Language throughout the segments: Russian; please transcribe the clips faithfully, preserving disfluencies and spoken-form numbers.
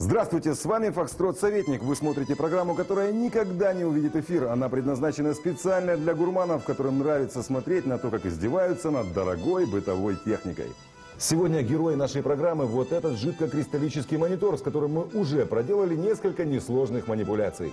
Здравствуйте, с вами Фокстрот Советник. Вы смотрите программу, которая никогда не увидит эфир. Она предназначена специально для гурманов, которым нравится смотреть на то, как издеваются над дорогой бытовой техникой. Сегодня герой нашей программы – вот этот жидкокристаллический монитор, с которым мы уже проделали несколько несложных манипуляций.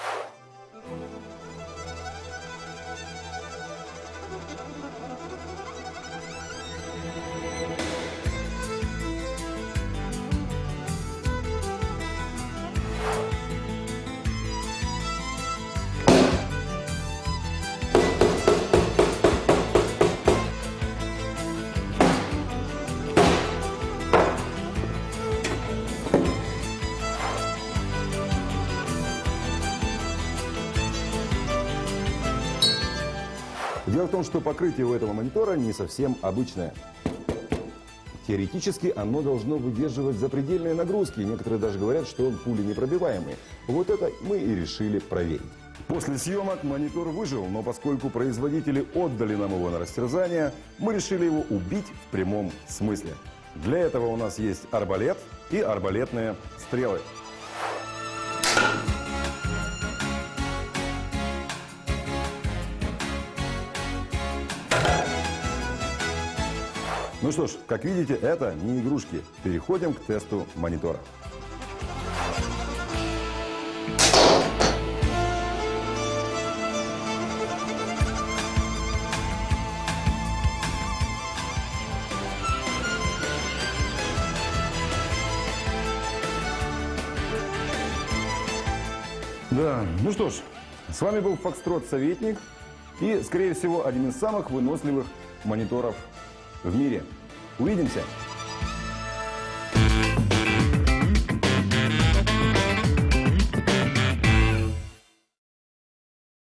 Дело в том, что покрытие у этого монитора не совсем обычное. Теоретически оно должно выдерживать запредельные нагрузки. Некоторые даже говорят, что он пуленепробиваемый. Вот это мы и решили проверить. После съемок монитор выжил, но поскольку производители отдали нам его на растерзание, мы решили его убить в прямом смысле. Для этого у нас есть арбалет и арбалетные стрелы. Ну что ж, как видите, это не игрушки. Переходим к тесту монитора. Да, ну что ж, с вами был Фокстрот Советник и, скорее всего, один из самых выносливых мониторов в мире. Увидимся!